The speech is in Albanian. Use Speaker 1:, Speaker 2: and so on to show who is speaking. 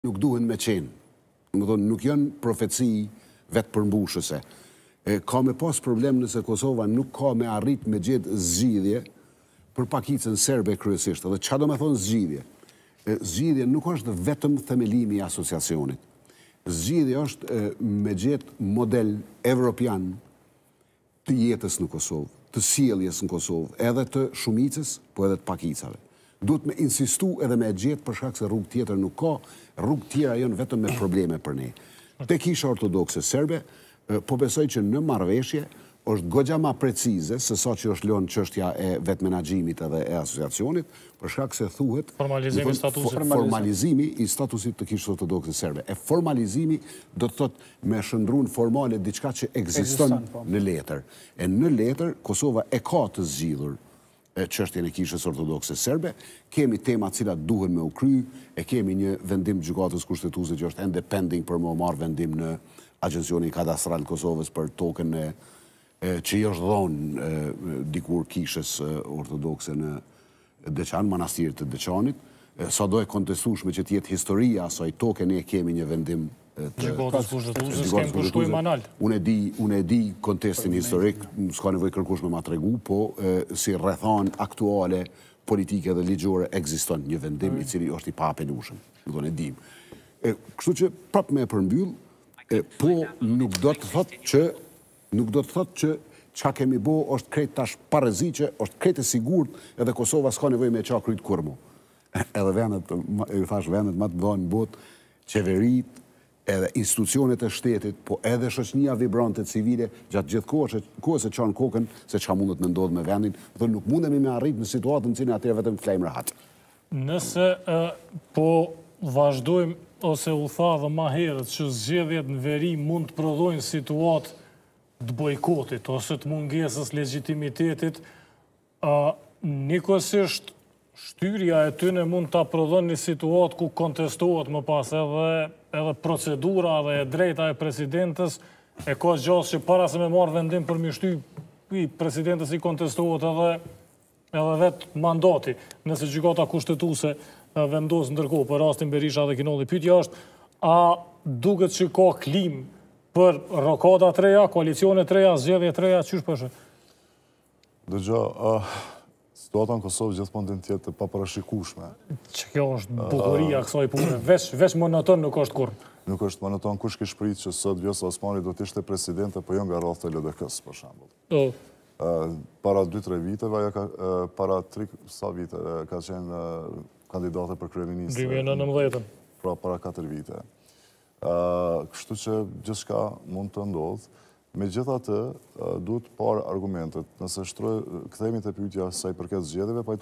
Speaker 1: nuk duhen me qenë. Nuk janë profeci vetë përmbushëse. Ka me pas problem nëse Kosova nuk ka me arrit me gjithë zgjidhje për pakicën serbe kryesisht. Dhe qa do me thonë zgjidhje? Zgjidhje nuk është vetëm themelimi i asociacionit. Zgjidhje është me gjithë model evropian të jetës në Kosovë, të sjelljes në Kosovë, edhe të shumicës, po edhe të pakicave. Duhet me insistu edhe me gjithë për shkak se rrugë tjetër nuk ka, rrugë tjera janë vetëm me probleme për ne. Te Kisha Ortodokse Serbe, po besoj që në marrëveshje është goxha ma precize se sa që është lënë çështja e vetë menaxhimit edhe e asociacionit, për shkak se thuhet formalizimi i statusit të Kishës Ortodokse Serbe. E formalizimi do të thotë me shëndrun formale diçka që ekziston në letër. E në letër Kosova e ka të zgjidhur çështjen e Kishës Ortodokse Serbe, kemi tema cilat duhen me u kry, e kemi një vendim gjykatës kushtetuese që është ende pending për më marrë vendim në Agjencionin Kadastral Kosovës për tokën që i është dhonë dikur Kishës Ortodokse në Deçan, manastirit të Deçanit. Sa do e kontestueshme që t'jetë historia asaj toke, ne kemi një vendim
Speaker 2: gjykatës kushtetuese, s'kem përshkuj manal.
Speaker 1: Unë e di kontestin historik, s'ka nevojë kërkush me ma tregu, po si rrethan aktuale politike dhe ligjore ekziston një vendim i cili është i paapelueshëm. Do ne dim. Kështu që prap me e përmbyll, po nuk do të thotë që qa kemi bo është krejt tash parëziqe, është krejt e sigurt edhe Kosova s'ka nevojë me qa kryt kurmu. Edhe vendet ma të dhënë botë, qeverit, edhe institucionet e shtetit, po edhe shoqënia vibrante civile, gjatë gjithë kohës e qanë kokën se qa mundet me ndodhë me vendin, dhe nuk mundemi me arrit në situatën cilë atëre vetëm flejmë rahat.
Speaker 2: Nëse po vazhdojmë, ose u tha dhe ma herët, që zgjedhjet në veri mund të prodhojnë situatë të bojkotit, ose të mungesës legitimitetit, njëkohësisht shtyrja e tyne mund të prodhon një situatë ku kontestohet më pas edhe procedura dhe e drejta e presidentës, e ka gjasë që para se me marrë vendim për mishty, presidentës i kontestohet edhe vetë mandati, nëse gjykata kushtetuese vendos ndërkohë për rastin Berisha dhe Kinolli. Pyetja është, a duket që ka klim për rokada të reja, koalicione të reja, zgjedhje të reja, qysh përshë?
Speaker 3: Dëgjo, situata në Kosovë gjithmonë din tjetë të paparashikueshme.
Speaker 2: Që kjo është bukuria kësaj pune, veç monoton nuk është kur.
Speaker 3: Nuk është monoton, kush kish prit që sot Vjosa Osmani do të ishte presidente, po jo nga rreth të LDK-s, për shembull. Para 2-3 viteve, para 3 vite ka qenë kandidate për kryeministre.
Speaker 2: 2019.
Speaker 3: Pra, para 4 vite. Kështu që gjithçka mund të ndodhë. Megjithatë, duhet parë argumentet. Nëse kthehemi te pyetja sa i përket zgjedhjeve,